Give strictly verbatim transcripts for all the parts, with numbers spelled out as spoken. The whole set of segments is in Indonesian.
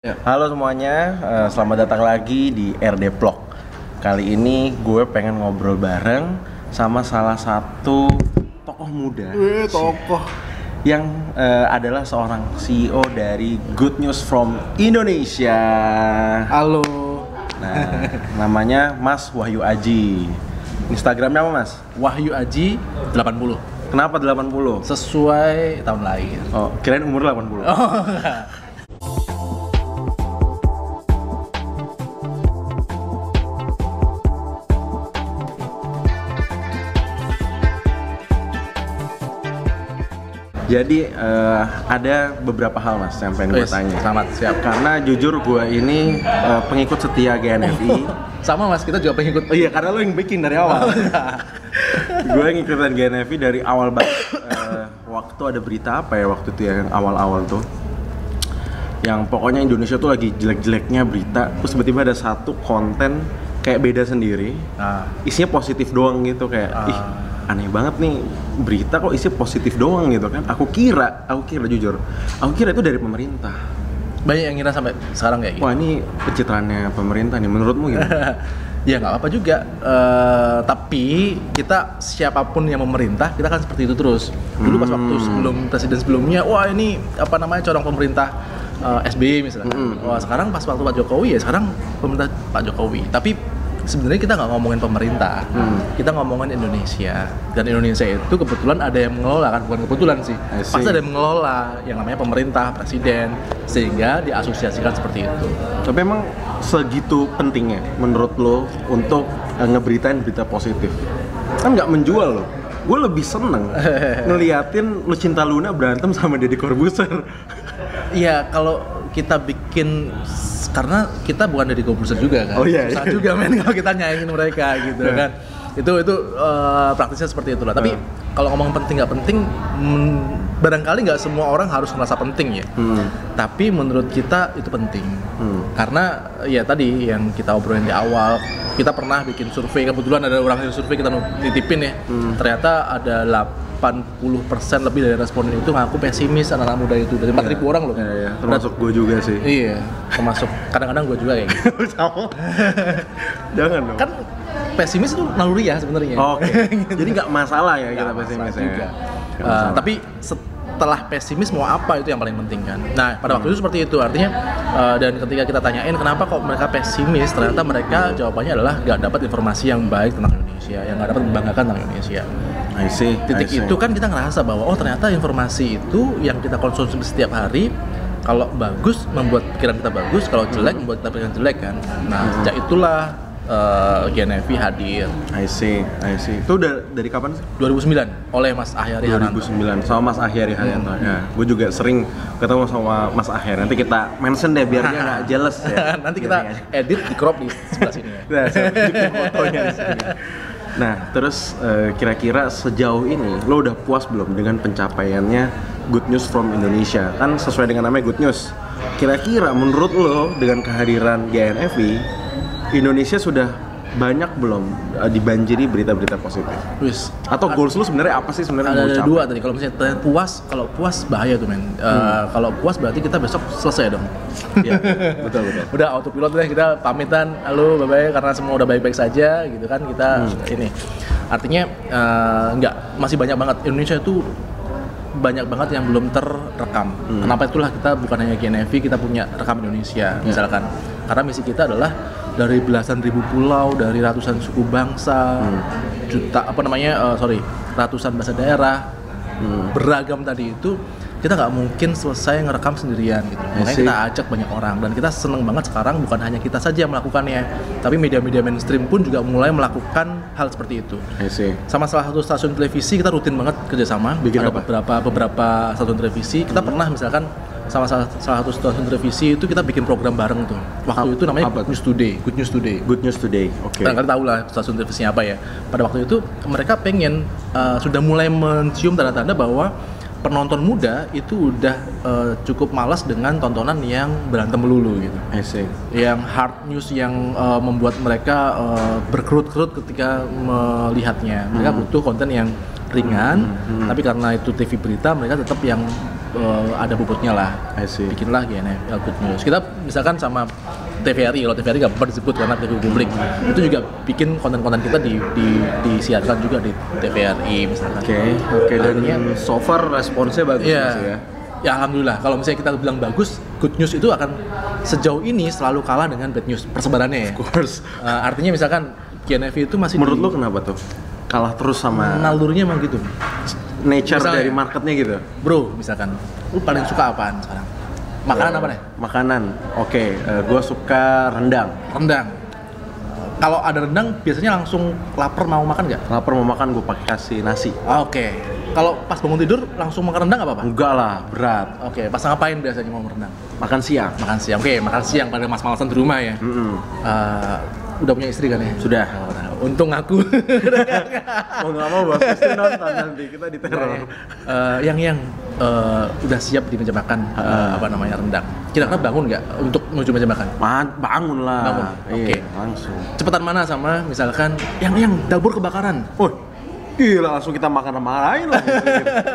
Halo semuanya, uh, selamat datang lagi di R D Vlog. Kali ini gue pengen ngobrol bareng sama salah satu tokoh muda. Eh, tokoh yang uh, adalah seorang C E O dari Good News from Indonesia. Halo. Nah, namanya Mas Wahyu Aji. Instagramnya apa, Mas? Wahyu Aji delapan puluh. Kenapa delapan puluh? Sesuai tahun lahir. Oh, kirain umur delapan puluh. Oh, enggak. Jadi uh, ada beberapa hal, Mas, yang pengen gue tanya. Selamat, siap. Karena jujur gue ini uh, pengikut setia G N F I. Sama, Mas, kita juga pengikut. Oh iya, karena lo yang bikin dari awal. Gue ngikutin G N F I dari awal banget. Uh, waktu ada berita apa ya waktu itu ya, yang awal-awal tuh. Yang pokoknya Indonesia tuh lagi jelek-jeleknya berita. Terus tiba-tiba ada satu konten kayak beda sendiri. Ah. Isinya positif doang gitu, kayak Ah. ih aneh banget nih, berita kok isi positif doang gitu kan. Aku kira, aku kira jujur, aku kira itu dari pemerintah. Banyak yang ngira sampai sekarang kayak gitu. Wah, ini pencitraannya pemerintah nih, menurutmu gimana? Ya nggak apa juga, uh, tapi kita siapapun yang memerintah, kita kan seperti itu terus. Dulu pas waktu sebelum presiden sebelumnya, wah ini apa namanya corong pemerintah uh, S B Y misalnya. Hmm. Wah sekarang pas waktu Pak Jokowi ya sekarang pemerintah Pak Jokowi. Tapi sebenarnya kita nggak ngomongin pemerintah, hmm. kita ngomongin Indonesia. Dan Indonesia itu kebetulan ada yang mengelola, kan bukan kebetulan sih, pasti ada yang mengelola yang namanya pemerintah, presiden, sehingga diasosiasikan seperti itu. Tapi emang segitu pentingnya menurut lo untuk uh, ngeberitain berita positif? Kan nggak menjual lo. Gue lebih seneng ngeliatin Lucinta Luna berantem sama Deddy Corbuzier. Iya, kalau kita bikin, karena kita bukan dari Corbuzier juga kan, oh, iya, susah iya. juga men kalau kita nyaingin mereka gitu kan. Itu itu uh, praktisnya seperti itulah. Tapi kalau ngomong penting nggak penting, hmm, barangkali nggak semua orang harus merasa penting ya. Hmm. Tapi menurut kita itu penting. Hmm. Karena ya tadi yang kita obrolin di awal, kita pernah bikin survei, kebetulan ada orang yang survei kita nitipin ya. Hmm. Ternyata ada delapan puluh persen lebih dari responden itu ngaku pesimis anak-anak muda itu, dari empat ribu orang loh. Iya, iya. Termasuk gue juga sih. Iya, termasuk kadang-kadang gue juga kayak gitu. Sama. Jangan dong. Kan pesimis itu naluri ya sebenarnya. Oh, oke. Okay. Gitu. Jadi nggak masalah ya kita Nggak pesimis masalah juga. ya. Uh, tapi setelah pesimis mau apa, itu yang paling penting kan. Nah pada waktu itu seperti itu, artinya uh, dan ketika kita tanyain kenapa kok mereka pesimis, ternyata mereka jawabannya adalah nggak dapat informasi yang baik tentang Indonesia, yang nggak dapat membanggakan tentang Indonesia. I see, Titik I see. itu kan kita ngerasa bahwa oh ternyata informasi itu yang kita konsumsi setiap hari, kalau bagus membuat pikiran kita bagus, kalau jelek membuat kita pikiran jelek kan. Nah sejak itulah uh, G N F I hadir. I see, I see. Itu udah dari kapan sih? dua ribu sembilan oleh Mas Ahyari dua ribu Haryanto. sembilan sama Mas Ahyari Haryanto. Hmm. Ya, gue juga sering ketemu sama Mas Ahyari. Nanti kita mention deh biar dia nggak jealous ya. Nanti kita edit di crop di sebelah sini ya. Nah, saya bikin fotonya di sini. Nah, terus uh, kira-kira sejauh ini lo udah puas belum dengan pencapaiannya Good News from Indonesia? Kan sesuai dengan namanya Good News. Kira-kira menurut lo dengan kehadiran G N F I, Indonesia sudah banyak belum uh, dibanjiri berita-berita positif? Wis. Atau goals lu sebenarnya apa sih sebenarnya? Ada, ada dua tadi. Kalau misalnya tanya puas, kalau puas bahaya tuh men. Uh, hmm. Kalau puas berarti kita besok selesai dong. Iya, betul betul. Udah autopilot deh, kita pamitan, halo bye bye karena semua udah baik-baik saja gitu kan, kita hmm. ini. Artinya uh, enggak, masih banyak banget Indonesia itu banyak banget yang belum terrekam. Hmm. Kenapa itulah kita bukan hanya G N F I, kita punya rekam Indonesia misalkan. Yeah. Karena misi kita adalah dari belasan ribu pulau, dari ratusan suku bangsa, hmm. juta apa namanya uh, sorry ratusan bahasa daerah, hmm. beragam tadi itu, kita nggak mungkin selesai ngerekam sendirian gitu. Makanya kita ajak banyak orang, dan kita seneng banget sekarang bukan hanya kita saja yang melakukannya, tapi media-media mainstream pun juga mulai melakukan hal seperti itu. Sama salah satu stasiun televisi kita rutin banget kerjasama. Bikin ada apa? beberapa beberapa stasiun televisi kita hmm. pernah misalkan sama salah, salah satu stasiun televisi itu kita bikin program bareng tuh. Waktu A- itu namanya Good News Today. Good News Today. Good News Today. Oke. Okay. Kalian tahu lah stasiun televisinya apa ya. Pada waktu itu mereka pengen uh, sudah mulai mencium tanda-tanda bahwa penonton muda itu udah uh, cukup malas dengan tontonan yang berantem melulu gitu. I see. Yang hard news yang uh, membuat mereka uh, berkerut-kerut ketika melihatnya. Mereka hmm. butuh konten yang ringan, hmm. Hmm. tapi karena itu T V berita mereka tetap yang uh, ada bobotnya lah. I see. Bikinlah G N F L Good News. Kita misalkan sama T V R I, kalau T V R I nggak pernah disebut karena T V publik, itu juga bikin konten-konten kita di, di disiarkan juga di T V R I misalkan. Oke, okay, oke okay. Dan ya, so far responsnya bagus yeah. Masih ya. Ya alhamdulillah. Kalau misalnya kita bilang bagus, Good News itu akan sejauh ini selalu kalah dengan Bad News persebarannya ya. Of course. Uh, artinya misalkan G N F I itu masih menurut di, lu kenapa tuh? Kalah terus sama nalurnya emang gitu. Nature misalnya, dari marketnya gitu. Bro, misalkan lu paling suka apaan sekarang? Makanan apa deh? Makanan. Oke, okay, uh, gue suka rendang. Rendang. Kalau ada rendang biasanya langsung lapar mau makan nggak? Lapar mau makan gue pakai kasih nasi. Oke. Okay. Kalau pas bangun tidur langsung makan rendang nggak apa-apa? Enggak lah, berat. Oke, okay. Pas ngapain biasanya mau rendang? Makan siang. Makan siang. Oke, okay, makan siang pada mas-malasan di rumah ya. Mm-hmm. Uh, udah punya istri kan ya? Sudah. Oh, nah, untung aku. Mau nggak mau bos, istri nonton nanti kita diteror. Uh, yang yang uh, udah siap di meja makan uh, uh. apa namanya rendang. Kira-kira bangun nggak untuk menuju meja makan? Man, bangun lah. Bangun. Oke. Okay. Iya, langsung. Cepetan mana sama misalkan yang yang dapur kebakaran. Oh. Gila, langsung kita makan sama lain lah gitu.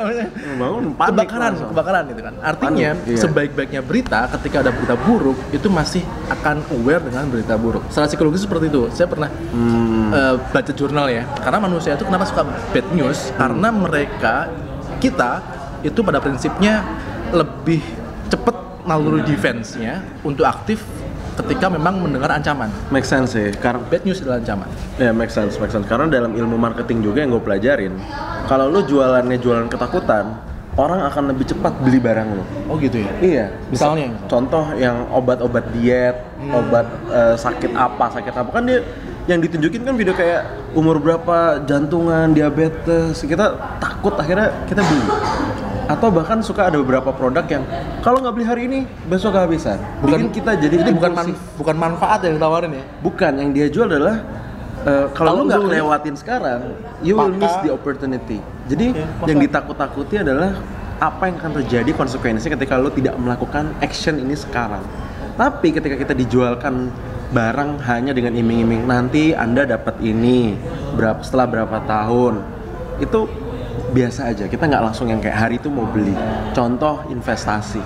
Bangun panik kebakaran, langsung. kebakaran gitu kan. Artinya panik, iya. sebaik-baiknya berita ketika ada berita buruk itu masih akan aware dengan berita buruk. Secara psikologis seperti itu. Saya pernah hmm. uh, baca jurnal ya. Karena manusia itu kenapa suka bad news? Hmm. Karena mereka kita itu pada prinsipnya lebih cepat naluri defense-nya untuk aktif ketika memang mendengar ancaman. Make sense sih, karena bad news adalah ancaman. Ya, yeah, make sense, make sense. Karena dalam ilmu marketing juga yang gue pelajarin, kalau lu jualannya jualan ketakutan, orang akan lebih cepat beli barang lu. Oh gitu ya? Iya. Misalnya? Misal, contoh yang obat-obat diet, hmm. obat uh, sakit apa, sakit apa, kan dia yang ditunjukin kan video kayak umur berapa, jantungan, diabetes, kita takut akhirnya kita beli. Atau bahkan suka ada beberapa produk yang kalau nggak beli hari ini besok kehabisan. Bukan kita jadi itu bukan man, bukan manfaat yang ditawarin ya. Bukan, yang dia jual adalah uh, kalau lu nggak lewatin sekarang, you will miss the opportunity. Jadi okay, yang ditakut-takuti adalah apa yang akan terjadi konsekuensinya ketika lu tidak melakukan action ini sekarang. Tapi ketika kita dijualkan barang hanya dengan iming-iming nanti Anda dapat ini berapa setelah berapa tahun, itu biasa aja, kita nggak langsung yang kayak hari itu mau beli. Contoh investasi,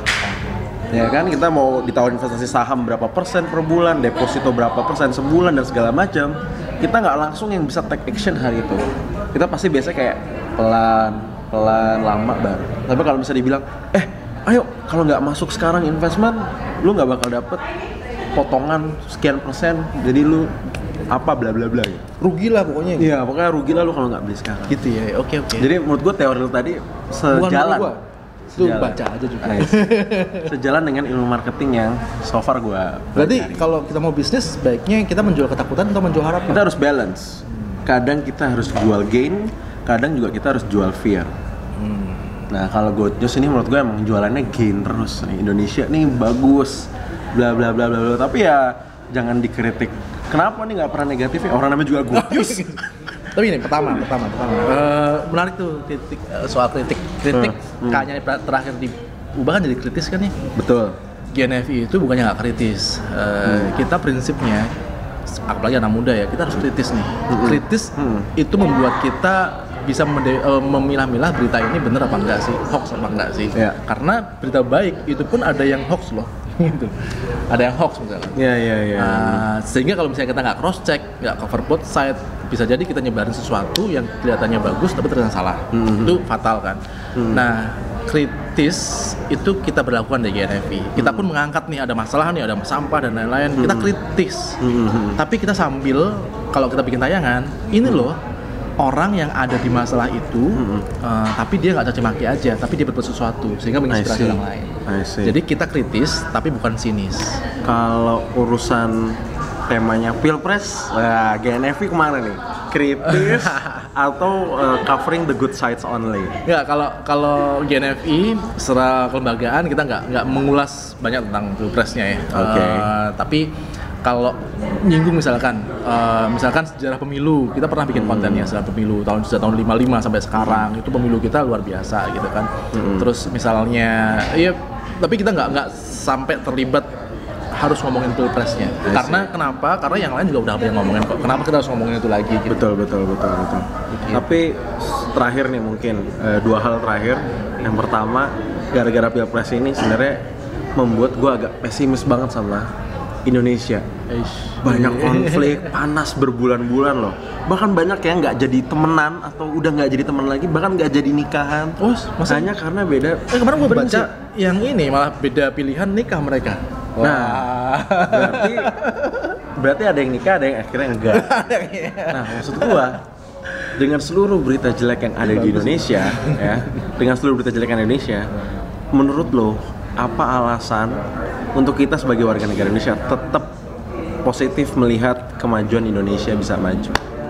ya kan, kita mau ditawarin investasi saham berapa persen per bulan, deposito berapa persen sebulan dan segala macam. Kita nggak langsung yang bisa take action hari itu. Kita pasti biasa kayak pelan, pelan, lama baru. Tapi kalau bisa dibilang, eh, ayo kalau nggak masuk sekarang investment, lu nggak bakal dapet potongan sekian persen. Jadi lu apa bla bla bla gitu. Rugi lah pokoknya. Iya, pokoknya rugi lah lu kalau nggak beli sekarang. Gitu ya. Oke oke. Jadi menurut gua teori lu tadi sejalan. Bukan lu baca aja juga. Nice. Sejalan dengan ilmu marketing yang so far gua. Berarti kalau kita mau bisnis baiknya kita menjual ketakutan atau menjual harapan? Kita harus balance. Kadang kita harus jual gain, kadang juga kita harus jual fear. Hmm. Nah, kalau Good News ini menurut gua emang jualannya gain terus nih. Indonesia nih bagus. Bla bla bla bla bla. Tapi ya jangan dikritik. Kenapa nih nggak pernah negatif ya? Orang namanya juga Good News. Tapi ini pertama, pertama, pertama. Uh, menarik tuh kritik uh, soal kritik, kritik hmm. kayaknya terakhir diubah kan jadi kritis kan nih. Betul. G N F I itu bukannya nggak kritis. Uh, hmm. Kita prinsipnya, apalagi anak muda ya, kita harus kritis nih. Hmm. Kritis hmm. itu membuat kita bisa mende- uh, memilah-milah berita ini bener apa enggak sih, hoax apa enggak sih. Yeah. Karena berita baik itu pun ada yang hoax loh. Gitu. Ada yang hoax misalnya. Iya iya iya. Sehingga kalau misalnya kita nggak cross check, nggak cover both side, bisa jadi kita nyebarin sesuatu yang kelihatannya bagus tapi ternyata salah. Mm-hmm. Itu fatal kan. Mm-hmm. Nah, kritis itu kita berlakukan di G N F I. Kita pun mengangkat nih ada masalah nih, ada sampah dan lain-lain. Mm-hmm. Kita kritis. Mm-hmm. Tapi kita sambil kalau kita bikin tayangan, ini loh orang yang ada di masalah itu, mm-hmm. uh, tapi dia nggak caci maki aja, tapi dia berbuat sesuatu sehingga menginspirasi orang lain. Jadi kita kritis, tapi bukan sinis. Kalau urusan temanya pilpres, nah, G N F I kemana nih? Kritis atau uh, covering the good sides only? Ya, kalau kalau G N F I secara kelembagaan kita nggak nggak mengulas banyak tentang pilpresnya ya. Oke. Okay. Uh, tapi kalau nyinggung misalkan, uh, misalkan sejarah pemilu, kita pernah bikin kontennya sejarah pemilu tahun sejak tahun lima puluh lima sampai sekarang, itu pemilu kita luar biasa gitu kan. Hmm. Terus misalnya, iya, tapi kita nggak nggak sampai terlibat harus ngomongin pilpresnya. Karena kenapa? Karena yang lain juga udah banyak ngomongin kok. Kenapa kita harus ngomongin itu lagi? Gitu. Betul betul betul betul. Gitu. Tapi terakhir nih mungkin uh, dua hal terakhir. Yang pertama, gara-gara pilpres ini sebenarnya membuat gue agak pesimis banget sama Indonesia. Eish. Banyak konflik, panas berbulan-bulan loh. Bahkan banyak yang nggak jadi temenan atau udah nggak jadi teman lagi, bahkan nggak jadi nikahan. Oh, hanya karena beda. Eh kemarin gue baca yang ini malah beda pilihan nikah mereka. Wah. Nah, berarti berarti ada yang nikah, ada yang akhirnya enggak. Nah, maksud gua dengan seluruh berita jelek yang ada di Indonesia, ya, dengan seluruh berita jelek yang ada di Indonesia, menurut lo apa alasan untuk kita sebagai warga negara Indonesia tetap positif melihat kemajuan Indonesia bisa maju?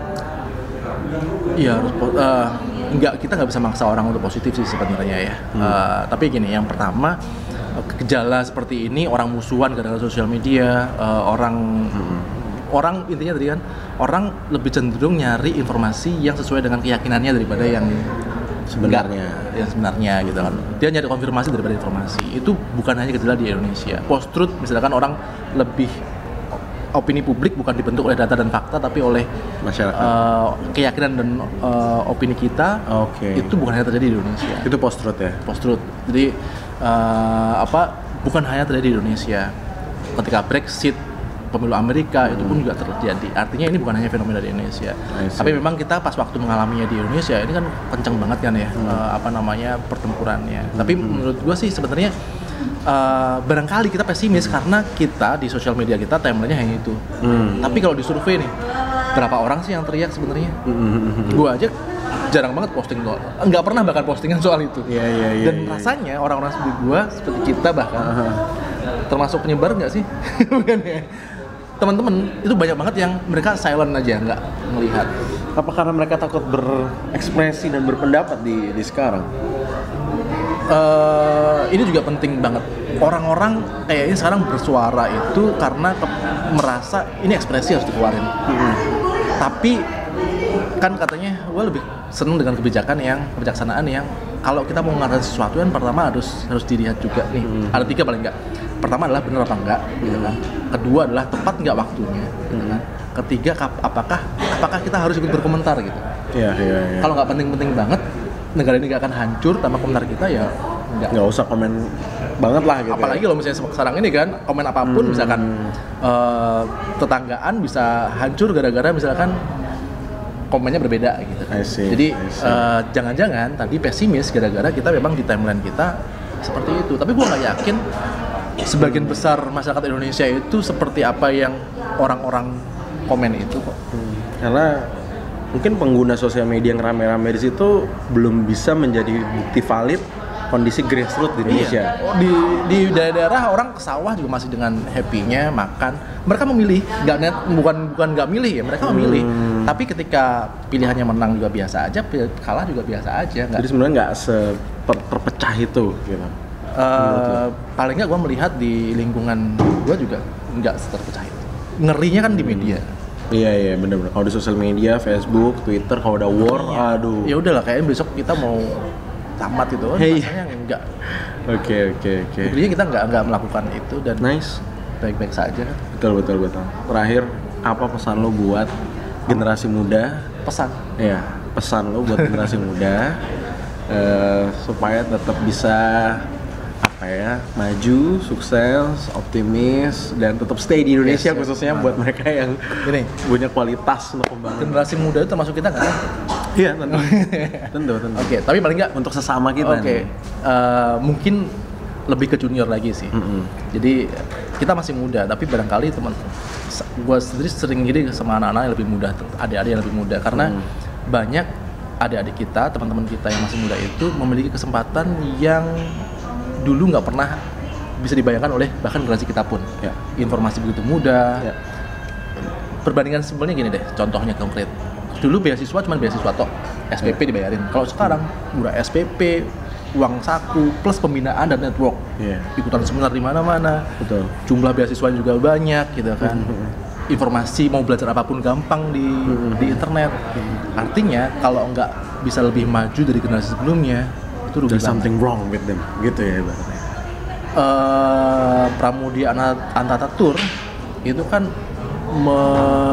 Iya, harus uh, enggak, kita nggak bisa maksa orang untuk positif sih sebenarnya ya. Hmm. Uh, tapi gini, yang pertama, gejala seperti ini, orang musuhan gara-gara sosial media, uh, orang hmm. orang intinya tadi kan, orang lebih cenderung nyari informasi yang sesuai dengan keyakinannya daripada yang sebenarnya, enggak, yang sebenarnya gitu kan. Dia nyari konfirmasi daripada informasi. Itu bukan hanya gejala di Indonesia. Post truth misalkan orang lebih, opini publik bukan dibentuk oleh data dan fakta tapi oleh masyarakat, uh, keyakinan dan uh, opini kita. Oke. Okay. Itu bukan hanya terjadi di Indonesia. Itu post truth ya. Post truth. Jadi uh, apa? Bukan hanya terjadi di Indonesia. Ketika Brexit, pemilu Amerika hmm. itu pun juga terjadi. Artinya ini bukan hanya fenomena di Indonesia. Tapi memang kita pas waktu mengalaminya di Indonesia ini kan kenceng banget kan ya, hmm. uh, apa namanya pertempurannya. Hmm. Tapi menurut gua sih sebenarnya Uh, barangkali kita pesimis karena kita di sosial media kita timelinenya hanya itu. Hmm. Tapi kalau di survei nih, berapa orang sih yang teriak sebenarnya? Hmm. Gua aja jarang banget posting soal, nggak pernah bahkan postingan soal itu. Yeah, yeah, yeah, Dan yeah, rasanya yeah. orang-orang seperti gua, seperti kita bahkan uh-huh. termasuk penyebar nggak sih? Bukan ya? Teman-teman itu banyak banget yang mereka silent aja, nggak melihat. Apa karena mereka takut berekspresi dan berpendapat di di sekarang? Uh, ini juga penting banget. Orang-orang kayaknya sekarang bersuara itu karena ke- merasa ini ekspresi harus dikeluarin. Hmm. Tapi kan katanya gue lebih seneng dengan kebijakan yang kebijaksanaan yang kalau kita mau ngadain sesuatu kan pertama harus harus dilihat juga nih. Hmm. Ada tiga paling enggak. Pertama adalah benar apa enggak, gitu kan. Kedua adalah tepat enggak waktunya, gitu kan. Ketiga apakah apakah kita harus ikut berkomentar gitu. Iya, iya, iya. Kalau nggak penting-penting banget, negara ini nggak akan hancur tanpa komentar kita ya nggak. Nggak usah komen banget lah gitu. Apalagi ya. Kalau misalnya sekarang ini kan komen apapun hmm. misalkan uh, tetanggaan bisa hancur gara-gara misalkan komennya berbeda gitu. I see, Jadi I see. Uh, jangan-jangan tadi pesimis gara-gara kita memang di timeline kita seperti itu. Tapi gue nggak yakin sebagian besar masyarakat Indonesia itu seperti apa yang orang-orang komen itu kok. Hmm. Karena mungkin pengguna sosial media yang rame-rame di situ belum bisa menjadi bukti valid kondisi grassroots di Indonesia. Iya. Di di daerah-daerah orang ke sawah juga masih dengan happy-nya makan. Mereka memilih, nggak net, bukan bukan nggak milih ya, mereka memilih. Hmm. Tapi ketika pilihannya menang juga biasa aja, kalah juga biasa aja. Gak. Jadi sebenarnya nggak terpecah itu, gitu. Uh, paling nggak gue melihat di lingkungan gue juga nggak terpecah itu. Ngerinya kan di media. Iya iya benar-benar. Kalau di sosial media, Facebook, Twitter, kalau udah war, iya. aduh. Ya udahlah, kayaknya besok kita mau tamat itu kan, hey. Rasanya enggak. Oke oke oke. Intinya kita nggak nggak melakukan itu dan nice, baik-baik saja. Betul betul betul. Terakhir, apa pesan lo buat generasi muda? Pesan? Iya, pesan lo buat generasi muda uh, supaya tetap bisa apa ya, maju, sukses, optimis, dan tetap stay di Indonesia, yes, khususnya yes. buat mereka yang ini punya kualitas untuk pembangunan. Generasi muda itu termasuk kita nggak kan? Iya tentu, tentu, tentu. Oke, okay, tapi paling nggak untuk sesama kita. Oke, okay. uh, mungkin lebih ke junior lagi sih. Mm-hmm. Jadi kita masih muda, tapi barangkali teman, gue sendiri sering gini sama anak-anak yang lebih muda, adik-adik yang lebih muda, karena mm. banyak adik-adik kita, teman-teman kita yang masih muda itu memiliki kesempatan yang dulu nggak pernah bisa dibayangkan oleh bahkan generasi kita pun. Ya. Informasi begitu mudah. Ya. Perbandingan simpelnya gini deh, contohnya konkret. Dulu beasiswa cuma beasiswa tok, S P P ya. dibayarin. Kalau sekarang udah S P P, uang saku plus pembinaan dan network. Ya. Ikutan seminar di mana-mana. Betul. Jumlah beasiswa juga banyak gitu kan. Mm-hmm. Informasi mau belajar apapun gampang di mm-hmm. di internet. Mm-hmm. Artinya kalau nggak bisa lebih maju dari generasi sebelumnya, itu rugi banget. Something wrong with them, gitu ya ibaratnya. Uh, Pramudia Anantatur itu kan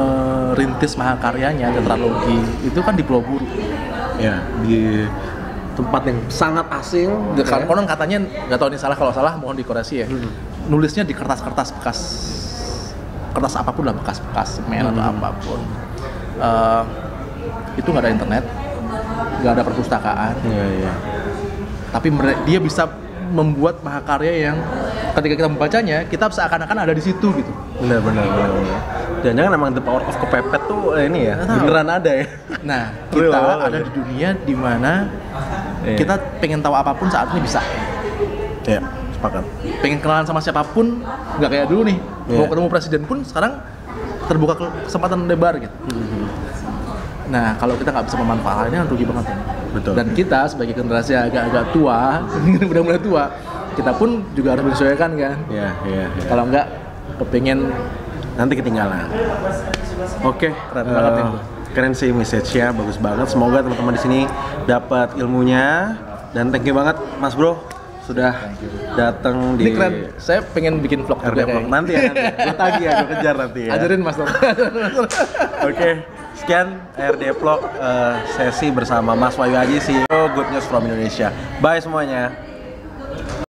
merintis mahakaryanya tetralogi itu kan di Pulau Buru. Ya, di tempat yang sangat asing. Kalau konon katanya, nggak tahu ini salah, kalau salah mohon dikoreksi ya. Hmm. Nulisnya di kertas-kertas bekas, kertas apapun lah, bekas-bekas semen hmm. atau apapun. Uh, itu nggak ada internet, nggak ada perpustakaan. Iya, iya. Tapi dia bisa membuat mahakarya yang ketika kita membacanya, kita seakan-akan ada di situ gitu. Benar, benar, benar. Jangan-jangan emang the power of kepepet tuh eh, ini ya, beneran ada ya. Nah, kita Real, ada ya. Di dunia di mana yeah. kita pengen tahu apapun saat ini bisa. Iya, yeah, sepakat. Pengen kenalan sama siapapun, nggak kayak dulu nih. Yeah. Mau ketemu presiden pun sekarang terbuka kesempatan lebar gitu. Mm-hmm. Nah, kalau kita nggak bisa memanfaatkannya, rugi banget ini. Betul. Dan kita sebagai generasi agak-agak tua, mudah-mudahan tua, kita pun juga harus menyesuaikan kan. Iya, iya. Kalau nggak, kepengen nanti ketinggalan. Oke, okay. keren uh, banget ya. Keren sih message-nya, bagus banget. Semoga teman-teman di sini dapat ilmunya dan thank you banget Mas Bro sudah datang di. Ini keren. Saya pengen bikin vlog R D Vlog nanti ya. Nanti. Gue tagih ya, gue kejar nanti ya. Ajarin Mas. Oke, okay. Sekian R D Vlog uh, sesi bersama Mas Wahyu Aji, C E O Good News from Indonesia. Bye semuanya.